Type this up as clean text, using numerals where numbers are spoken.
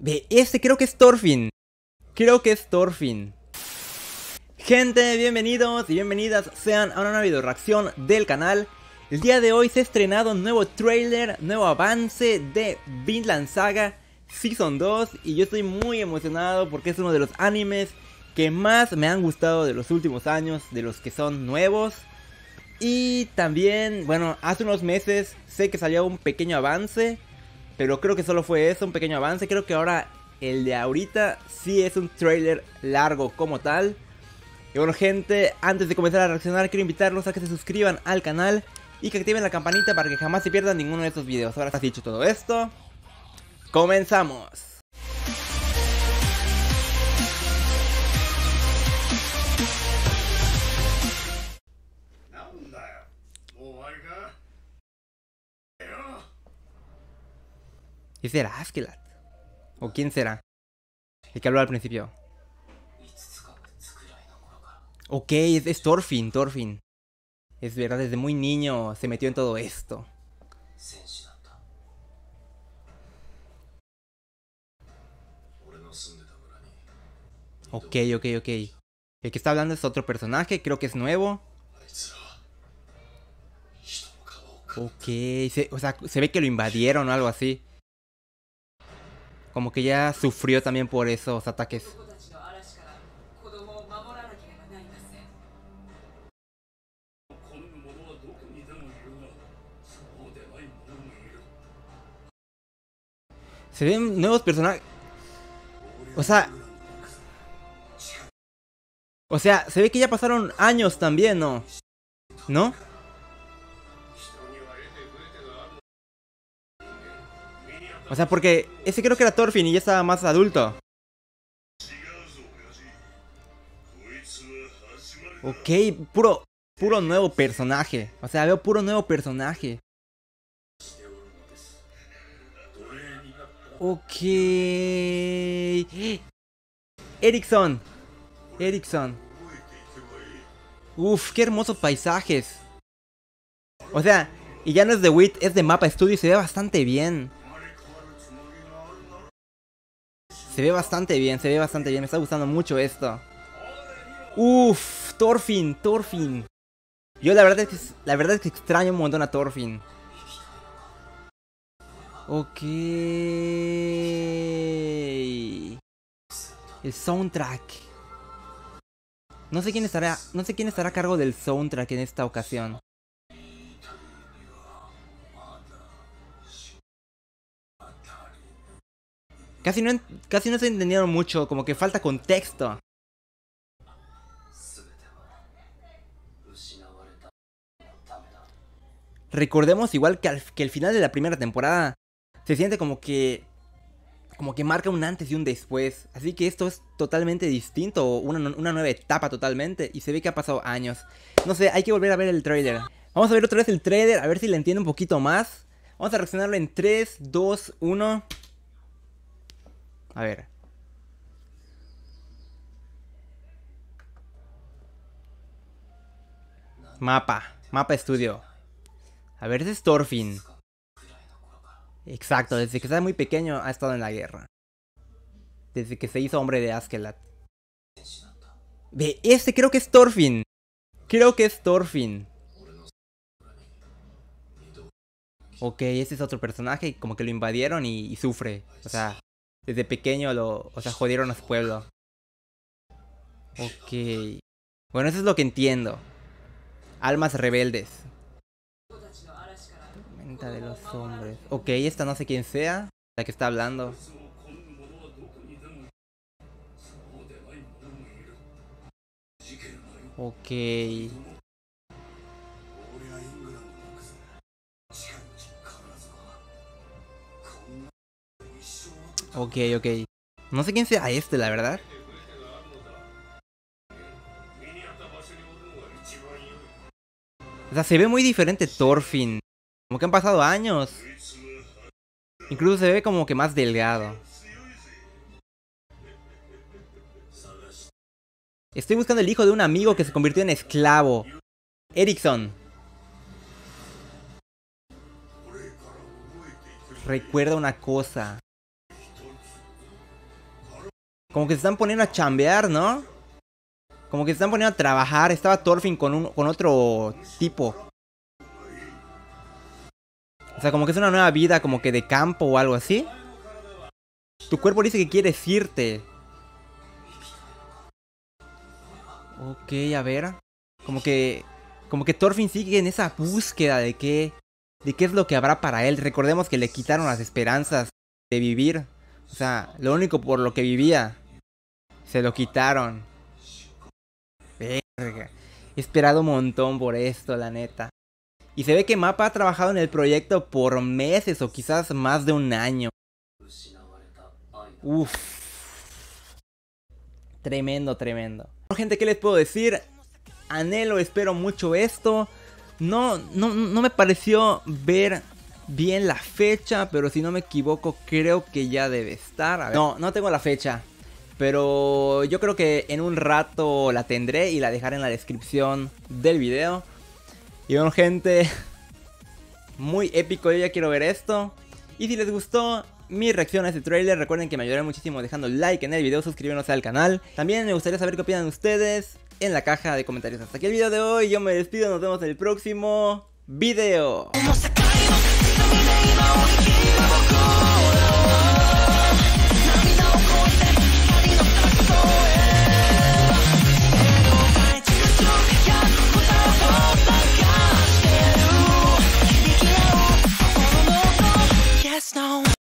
Ve, este creo que es Thorfinn. Creo que es Thorfinn. Gente, bienvenidos y bienvenidas sean a una nueva video reacción del canal. El día de hoy se ha estrenado un nuevo trailer, nuevo avance de Vinland Saga Season 2. Y yo estoy muy emocionado porque es uno de los animes que más me han gustado de los últimos años, de los que son nuevos. Y también, bueno, hace unos meses sé que salió un pequeño avance, pero creo que solo fue eso, un pequeño avance. Creo que ahora el de ahorita sí es un trailer largo como tal. Y bueno, gente, antes de comenzar a reaccionar, quiero invitarlos a que se suscriban al canal y que activen la campanita para que jamás se pierdan ninguno de estos videos. Ahora que has dicho todo esto, comenzamos. ¿Y será Askeladd? ¿O quién será? El que habló al principio. Ok, es Thorfinn, Thorfinn. Es verdad, desde muy niño se metió en todo esto. Ok. El que está hablando es otro personaje, creo que es nuevo. Ok, o sea, se ve que lo invadieron o algo así. Como que ya sufrió también por esos ataques. Se ven nuevos personajes. O sea, se ve que ya pasaron años también, ¿no? ¿No? O sea, porque ese creo que era Thorfinn y ya estaba más adulto. Ok, puro nuevo personaje. O sea, veo puro nuevo personaje. Ok. Ericsson. Uf, qué hermosos paisajes. O sea, y ya no es de WIT, es de Mapa Studio y se ve bastante bien. Se ve bastante bien. Me está gustando mucho esto. Uf, Thorfinn. Yo la verdad es que extraño un montón a Thorfinn. Ok. El soundtrack. No sé quién estará a cargo del soundtrack en esta ocasión. Casi no estoy entendiendo mucho, como que falta contexto. Recordemos igual que el final de la primera temporada se siente como que marca un antes y un después. Así que esto es totalmente distinto, una nueva etapa totalmente. Y se ve que ha pasado años. No sé, hay que volver a ver el trailer. Vamos a ver otra vez el trailer, a ver si le entiendo un poquito más. Vamos a reaccionarlo en 3, 2, 1. A ver. Mapa Studio. A ver, ese es Thorfinn. Exacto, desde que estaba muy pequeño ha estado en la guerra. Desde que se hizo hombre de Askeladd. Ve, este creo que es Thorfinn. Ok, este es otro personaje, como que lo invadieron y sufre. O sea, desde pequeño jodieron a su pueblo. Ok. Bueno, eso es lo que entiendo. Almas rebeldes. Tormenta de los hombres. Ok, esta no sé quién sea, la que está hablando. Ok. Ok. No sé quién sea este, la verdad. O sea, se ve muy diferente Thorfinn. Como que han pasado años. Incluso se ve como que más delgado. Estoy buscando el hijo de un amigo que se convirtió en esclavo. Ericsson. Recuerda una cosa. Como que se están poniendo a chambear, ¿no? Como que se están poniendo a trabajar. Estaba Thorfinn con otro tipo. O sea, como que es una nueva vida, como que de campo o algo así. Tu cuerpo dice que quieres irte. Ok, a ver. Como que Thorfinn sigue en esa búsqueda de qué es lo que habrá para él. Recordemos que le quitaron las esperanzas de vivir. O sea, lo único por lo que vivía, se lo quitaron. Verga. He esperado un montón por esto, la neta. Y se ve que Mappa ha trabajado en el proyecto por meses o quizás más de un año. Uff. Tremendo, tremendo. Bueno, gente, ¿qué les puedo decir? Anhelo, espero mucho esto. No me pareció ver bien la fecha, pero si no me equivoco creo que ya debe estar. A ver. No tengo la fecha, pero yo creo que en un rato la tendré y la dejaré en la descripción del video. Y bueno, gente, muy épico, yo ya quiero ver esto. Y si les gustó mi reacción a este trailer, recuerden que me ayudarán muchísimo dejando like en el video, suscribiéndose al canal. También me gustaría saber qué opinan ustedes en la caja de comentarios. Hasta aquí el video de hoy, yo me despido, nos vemos en el próximo video.